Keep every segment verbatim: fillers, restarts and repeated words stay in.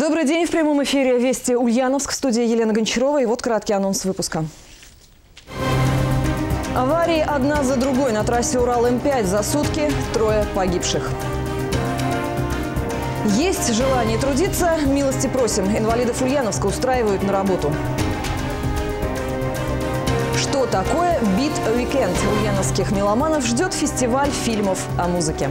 Добрый день. В прямом эфире «Вести Ульяновск», в студии Елена Гончарова. И вот краткий анонс выпуска. Аварии одна за другой на трассе Урал М пять. За сутки трое погибших. Есть желание трудиться? Милости просим. Инвалидов Ульяновска устраивают на работу. Что такое Бит-уикенд? Ульяновских меломанов ждет фестиваль фильмов о музыке.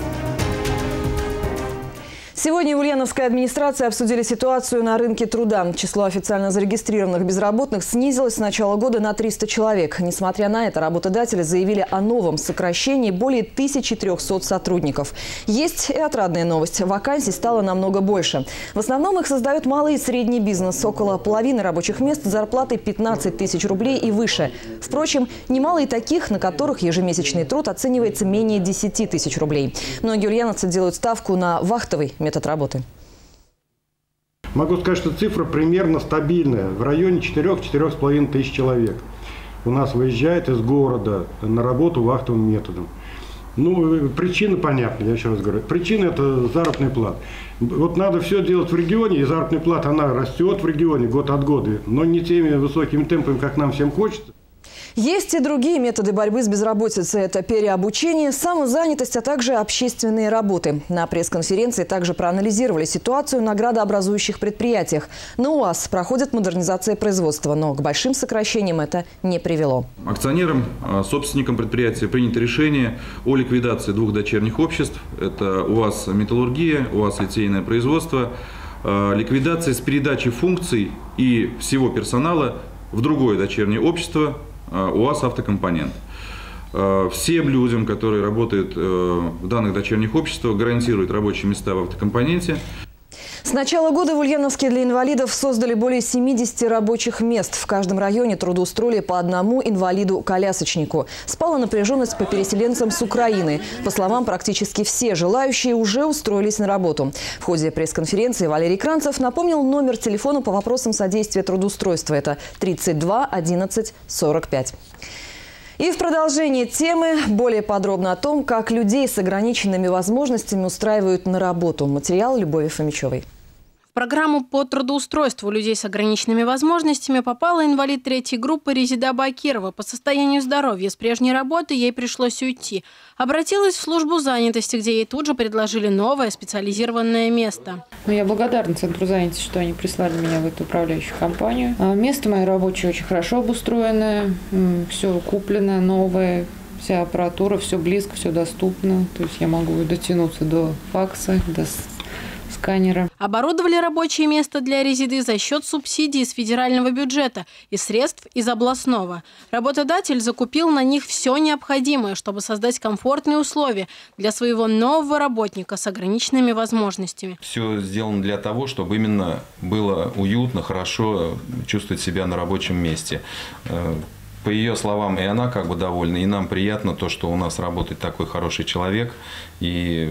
Сегодня в Ульяновской администрации обсудили ситуацию на рынке труда. Число официально зарегистрированных безработных снизилось с начала года на триста человек. Несмотря на это, работодатели заявили о новом сокращении более тысячи трёхсот сотрудников. Есть и отрадная новость. Вакансий стало намного больше. В основном их создает малый и средний бизнес. Около половины рабочих мест с зарплатой пятнадцать тысяч рублей и выше. Впрочем, немало и таких, на которых ежемесячный труд оценивается менее десяти тысяч рублей. Многие ульяновцы делают ставку на вахтовый метод работы. Могу сказать, что цифра примерно стабильная. В районе четырёх-четырёх с половиной тысяч человек у нас выезжает из города на работу вахтовым методом. Ну, причина понятна, я еще раз говорю. Причина – это заработная плата. Вот надо все делать в регионе, и заработная плата, она растет в регионе год от года, но не теми высокими темпами, как нам всем хочется. Есть и другие методы борьбы с безработицей. Это переобучение, самозанятость, а также общественные работы. На пресс-конференции также проанализировали ситуацию на градообразующих предприятиях. На УАЗ проходит модернизация производства, но к большим сокращениям это не привело. Акционерам, собственникам предприятия принято решение о ликвидации двух дочерних обществ. Это УАЗ «Металлургия», УАЗ «Литейное производство». Ликвидация с передачей функций и всего персонала в другое дочернее общество УАЗ «Автокомпонент». Всем людям, которые работают в данных дочерних обществах, гарантируют рабочие места в автокомпоненте. С начала года в Ульяновске для инвалидов создали более семидесяти рабочих мест. В каждом районе трудоустроили по одному инвалиду-колясочнику. Спала напряженность по переселенцам с Украины. По словам, практически все желающие уже устроились на работу. В ходе пресс-конференции Валерий Кранцев напомнил номер телефона по вопросам содействия трудоустройства. Это тридцать два одиннадцать сорок пять. И в продолжении темы более подробно о том, как людей с ограниченными возможностями устраивают на работу. Материал Любови Фомичевой. В программу по трудоустройству людей с ограниченными возможностями попала инвалид третьей группы Резида Бакирова. По состоянию здоровья с прежней работы ей пришлось уйти. Обратилась в службу занятости, где ей тут же предложили новое специализированное место. Ну, я благодарна Центру занятости, что они прислали меня в эту управляющую компанию. Место мое рабочее очень хорошо обустроенное, все куплено, новое. Вся аппаратура, все близко, все доступно. То есть я могу дотянуться до факса, до сканера. Оборудовали рабочее место для Резиды за счет субсидий из федерального бюджета и средств из областного. Работодатель закупил на них все необходимое, чтобы создать комфортные условия для своего нового работника с ограниченными возможностями. Все сделано для того, чтобы именно было уютно, хорошо чувствовать себя на рабочем месте. По ее словам, и она как бы довольна, и нам приятно то, что у нас работает такой хороший человек. И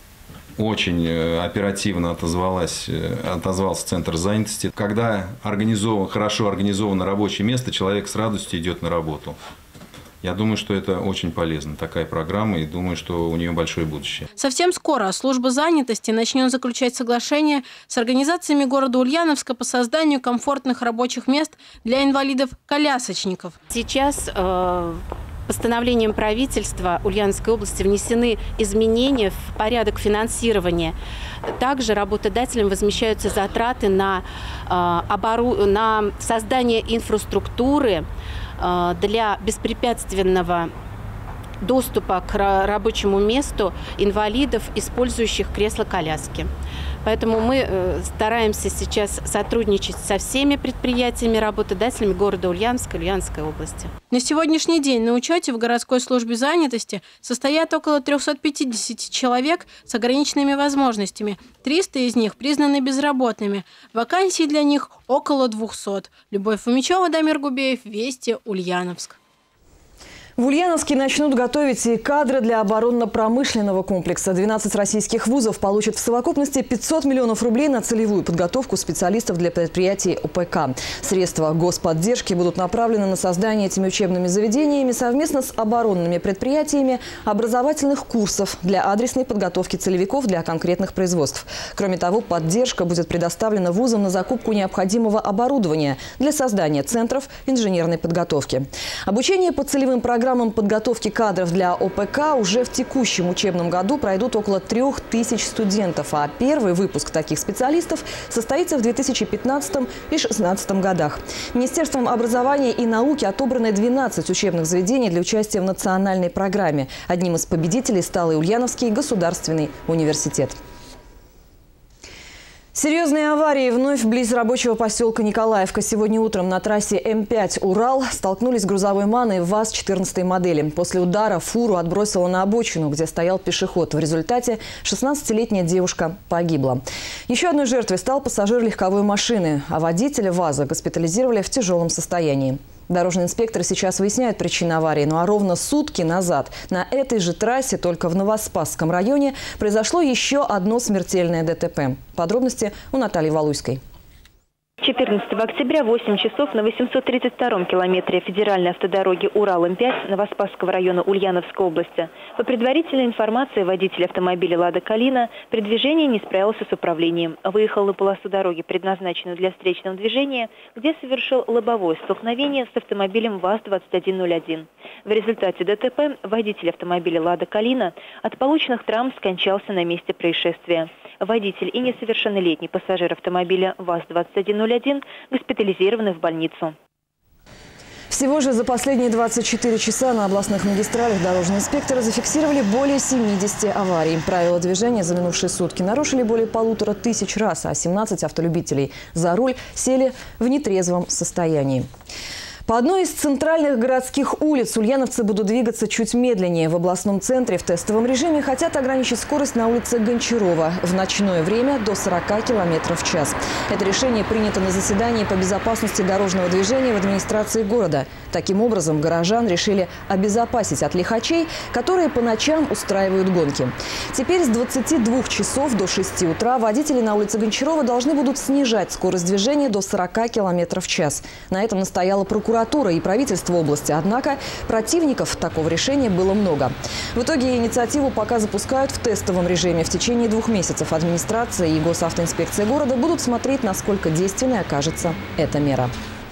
очень оперативно отозвалась, отозвался Центр занятости. Когда организован, хорошо организовано рабочее место, человек с радостью идет на работу. Я думаю, что это очень полезно, такая программа, и думаю, что у нее большое будущее. Совсем скоро служба занятости начнет заключать соглашения с организациями города Ульяновска по созданию комфортных рабочих мест для инвалидов-колясочников. Сейчас э постановлением правительства Ульяновской области внесены изменения в порядок финансирования. Также работодателям возмещаются затраты на, э, обору... на создание инфраструктуры э, для беспрепятственного доступа к рабочему месту инвалидов, использующих кресло-коляски. Поэтому мы стараемся сейчас сотрудничать со всеми предприятиями, работодателями города Ульяновска и Ульяновской области. На сегодняшний день на учете в городской службе занятости состоят около трёхсот пятидесяти человек с ограниченными возможностями. триста из них признаны безработными. Вакансий для них около двухсот. Любовь Фомичева, Дамир Губеев, Вести, Ульяновск. В Ульяновске начнут готовить и кадры для оборонно-промышленного комплекса. двенадцать российских вузов получат в совокупности пятьсот миллионов рублей на целевую подготовку специалистов для предприятий О Пэ Ка. Средства господдержки будут направлены на создание этими учебными заведениями совместно с оборонными предприятиями образовательных курсов для адресной подготовки целевиков для конкретных производств. Кроме того, поддержка будет предоставлена вузам на закупку необходимого оборудования для создания центров инженерной подготовки. Обучение по целевым программам Программам подготовки кадров для О Пэ Ка уже в текущем учебном году пройдут около трех тысяч студентов, а первый выпуск таких специалистов состоится в две тысячи пятнадцатом и две тысячи шестнадцатом годах. Министерством образования и науки отобраны двенадцать учебных заведений для участия в национальной программе. Одним из победителей стал и Ульяновский государственный университет. Серьезные аварии вновь близ рабочего поселка Николаевка. Сегодня утром на трассе М пять «Урал» столкнулись с грузовой «МАНой» ВАЗ четырнадцатой модели. После удара фуру отбросило на обочину, где стоял пешеход. В результате шестнадцатилетняя девушка погибла. Еще одной жертвой стал пассажир легковой машины, а водителя ВАЗа госпитализировали в тяжелом состоянии. Дорожные инспекторы сейчас выясняют причины аварии. Ну а ровно сутки назад на этой же трассе, только в Новоспасском районе, произошло еще одно смертельное Дэ Тэ Пэ. Подробности у Натальи Валуйской. четырнадцатого октября в восемь часов на восемьсот тридцать втором километре федеральной автодороги Урал-М пять Новоспасского района Ульяновской области по предварительной информации водитель автомобиля «Лада Калина» при движении не справился с управлением. Выехал на полосу дороги, предназначенную для встречного движения, где совершил лобовое столкновение с автомобилем ВАЗ двадцать один ноль один. В результате Дэ Тэ Пэ водитель автомобиля «Лада Калина» от полученных травм скончался на месте происшествия. Водитель и несовершеннолетний пассажир автомобиля ВАЗ двадцать один ноль один госпитализированы в больницу. Всего же за последние двадцать четыре часа на областных магистралях дорожные инспекторы зафиксировали более семидесяти аварий. Правила движения за минувшие сутки нарушили более полутора тысяч раз, а семнадцать автолюбителей за руль сели в нетрезвом состоянии. По одной из центральных городских улиц ульяновцы будут двигаться чуть медленнее. В областном центре в тестовом режиме хотят ограничить скорость на улице Гончарова в ночное время до сорока километров в час. Это решение принято на заседании по безопасности дорожного движения в администрации города. Таким образом, горожан решили обезопасить от лихачей, которые по ночам устраивают гонки. Теперь с двадцати двух часов до шести утра водители на улице Гончарова должны будут снижать скорость движения до сорока километров в час. На этом настояла прокуратура и правительство области. Однако противников такого решения было много. В итоге инициативу пока запускают в тестовом режиме. В течение двух месяцев администрация и госавтоинспекция города будут смотреть, насколько действенной окажется эта мера.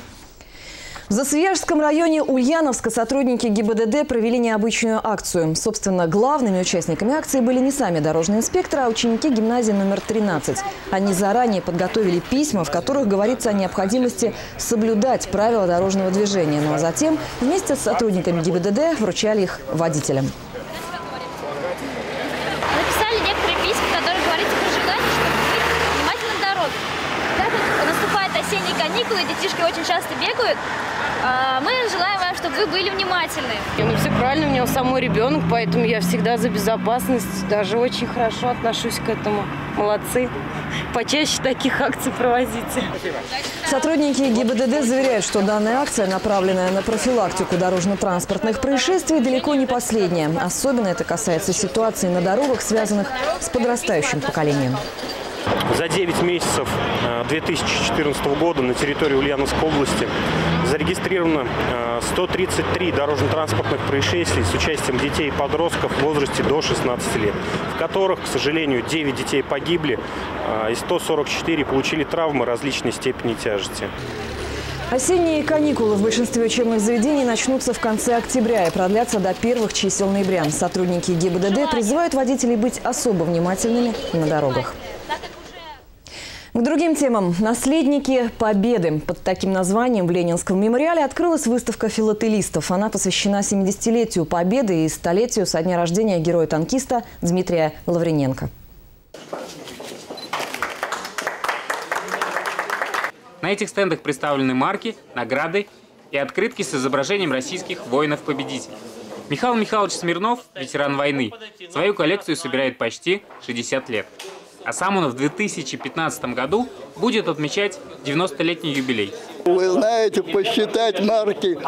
В Засвияжском районе Ульяновска сотрудники Гэ И Бэ Дэ Дэ провели необычную акцию. Собственно, главными участниками акции были не сами дорожные инспекторы, а ученики гимназии номер тринадцать. Они заранее подготовили письма, в которых говорится о необходимости соблюдать правила дорожного движения. Ну а затем вместе с сотрудниками Гэ И Бэ Дэ Дэ вручали их водителям. Написали некоторые письма, которые говорится про желание, чтобы быть внимательным к дороге. Так как наступают осенние каникулы, детишки очень часто бегают. Мы желаем вам, чтобы вы были внимательны. Ну, все правильно, у него самой ребенок, поэтому я всегда за безопасность. Даже очень хорошо отношусь к этому. Молодцы. Почаще таких акций проводите. Сотрудники Гэ И Бэ Дэ Дэ заверяют, что данная акция, направленная на профилактику дорожно-транспортных происшествий, далеко не последняя. Особенно это касается ситуаций на дорогах, связанных с подрастающим поколением. За девять месяцев две тысячи четырнадцатого года на территории Ульяновской области зарегистрировано сто тридцать три дорожно-транспортных происшествий с участием детей и подростков в возрасте до шестнадцати лет, в которых, к сожалению, девять детей погибли и сто сорок четыре получили травмы различной степени тяжести. Осенние каникулы в большинстве учебных заведений начнутся в конце октября и продлятся до первых чисел ноября. Сотрудники Гэ И Бэ Дэ Дэ призывают водителей быть особо внимательными на дорогах. К другим темам. Наследники Победы. Под таким названием в Ленинском мемориале открылась выставка филателистов. Она посвящена семидесятилетию Победы и столетию со дня рождения героя-танкиста Дмитрия Лавриненко. На этих стендах представлены марки, награды и открытки с изображением российских воинов-победителей. Михаил Михайлович Смирнов, ветеран войны, свою коллекцию собирает почти шестьдесят лет. А сам он в две тысячи пятнадцатом году будет отмечать девяностолетний юбилей. Вы знаете, посчитать марки,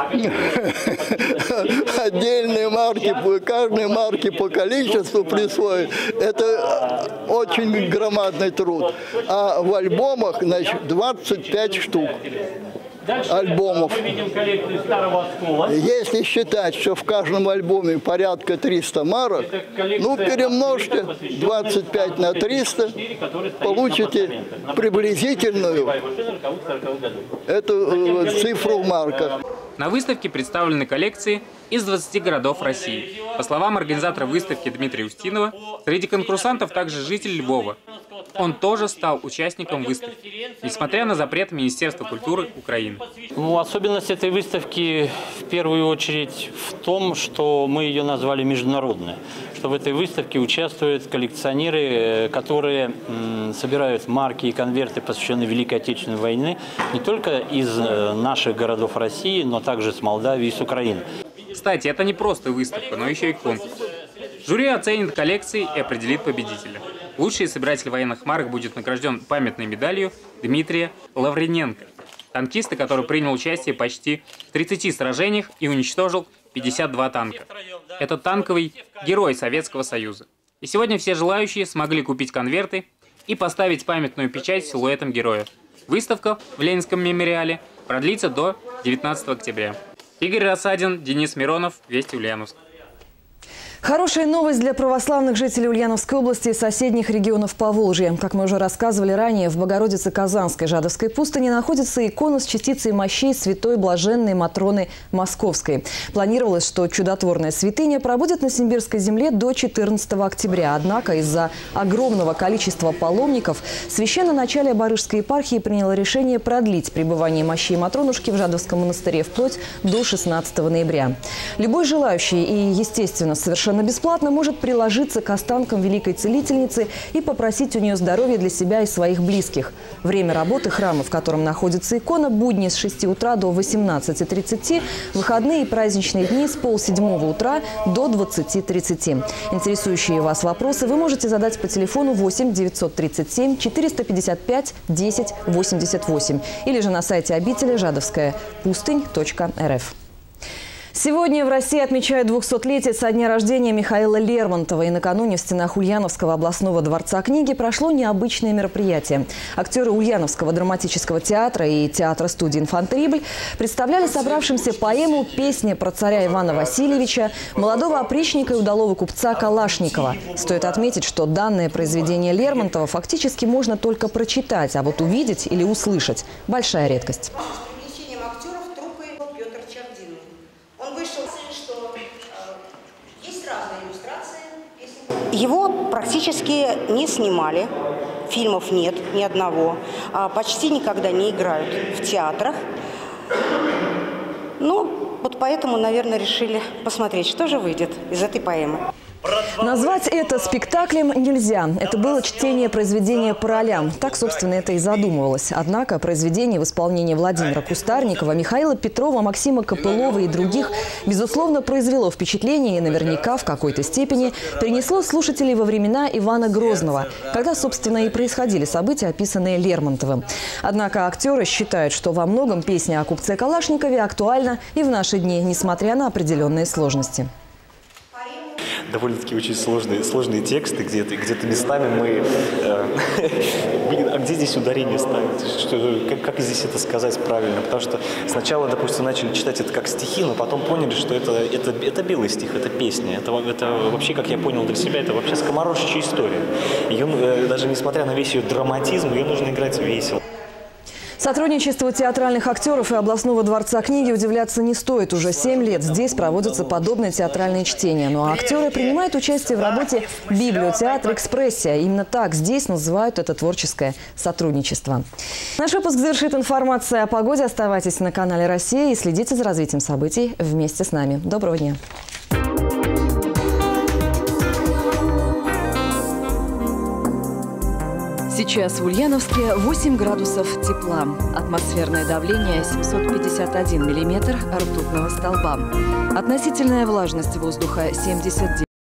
отдельные марки, каждой марки по количеству присвоить, это очень громадный труд. А в альбомах, значит, двадцать пять штук. Альбомов. Если считать, что в каждом альбоме порядка триста марок, ну перемножьте двадцать пять на триста, получите приблизительную эту цифру в марках. На выставке представлены коллекции из двадцати городов России. По словам организатора выставки Дмитрия Устинова, среди конкурсантов также житель Львова. Он тоже стал участником выставки, несмотря на запрет Министерства культуры Украины. Ну, особенность этой выставки в первую очередь в том, что мы ее назвали международной. Что в этой выставке участвуют коллекционеры, которые м, собирают марки и конверты, посвященные Великой Отечественной войне, не только из э, наших городов России, но также с Молдавии и с Украины. Кстати, это не просто выставка, но еще и конкурс. Жюри оценит коллекции и определит победителя. Лучший собиратель военных марок будет награжден памятной медалью Дмитрия Лаврененко, танкиста, который принял участие почти в тридцати сражениях и уничтожил пятьдесят два танка. Это танковый герой Советского Союза. И сегодня все желающие смогли купить конверты и поставить памятную печать с силуэтом героя. Выставка в Ленинском мемориале продлится до девятнадцатого октября. Игорь Рассадин, Денис Миронов, Вести Ульяновск. Хорошая новость для православных жителей Ульяновской области и соседних регионов Поволжья. Как мы уже рассказывали ранее, в Богородице-Казанской Жадовской пустыне находится икона с частицей мощей святой блаженной Матроны Московской. Планировалось, что чудотворная святыня пробудет на Симбирской земле до четырнадцатого октября. Однако из-за огромного количества паломников священноначалие Барыжской епархии приняло решение продлить пребывание мощей Матронушки в Жадовском монастыре вплоть до шестнадцатого ноября. Любой желающий и, естественно, совершенно бесплатно может приложиться к останкам великой целительницы и попросить у нее здоровья для себя и своих близких. Время работы храма, в котором находится икона, будни с шести утра до восемнадцати тридцати, выходные и праздничные дни с полседьмого утра до двадцати тридцати. Интересующие вас вопросы вы можете задать по телефону восемь девятьсот тридцать семь четыреста пятьдесят пять десять восемьдесят восемь или же на сайте обители жадовская пустынь точка эр эф. Сегодня в России отмечают двухсотлетие со дня рождения Михаила Лермонтова. И накануне в стенах Ульяновского областного дворца книги прошло необычное мероприятие. Актеры Ульяновского драматического театра и театра-студии «Инфантрибль» представляли собравшимся поэму «Песня про царя Ивана Васильевича» молодого опричника и удалого купца Калашникова. Стоит отметить, что данное произведение Лермонтова фактически можно только прочитать, а вот увидеть или услышать – большая редкость. Его практически не снимали, фильмов нет ни одного, почти никогда не играют в театрах. Ну, вот поэтому, наверное, решили посмотреть, что же выйдет из этой поэмы. Назвать это спектаклем нельзя. Это было чтение произведения по ролям. Так, собственно, это и задумывалось. Однако произведение в исполнении Владимира Кустарникова, Михаила Петрова, Максима Копылова и других, безусловно, произвело впечатление и наверняка в какой-то степени принесло слушателей во времена Ивана Грозного, когда, собственно, и происходили события, описанные Лермонтовым. Однако актеры считают, что во многом песня о купце Калашникове актуальна и в наши дни, несмотря на определенные сложности. Довольно-таки очень сложные, сложные тексты, где-то где местами мы... Э, а где здесь ударение ставить? Что, как, как здесь это сказать правильно? Потому что сначала, допустим, начали читать это как стихи, но потом поняли, что это, это, это белый стих, это песня. Это, это вообще, как я понял для себя, это вообще скоморожья история. Ее, э, даже несмотря на весь ее драматизм, ее нужно играть весело. Сотрудничеству театральных актеров и областного дворца книги удивляться не стоит. Уже семь лет здесь проводятся подобные театральные чтения. Ну а актеры принимают участие в работе «Библиотеатр Экспрессия». Именно так здесь называют это творческое сотрудничество. Наш выпуск завершит информация о погоде. Оставайтесь на канале «Россия» и следите за развитием событий вместе с нами. Доброго дня! Сейчас в Ульяновске восемь градусов тепла. Атмосферное давление семьсот пятьдесят один миллиметр ртутного столба. Относительная влажность воздуха семьдесят девять.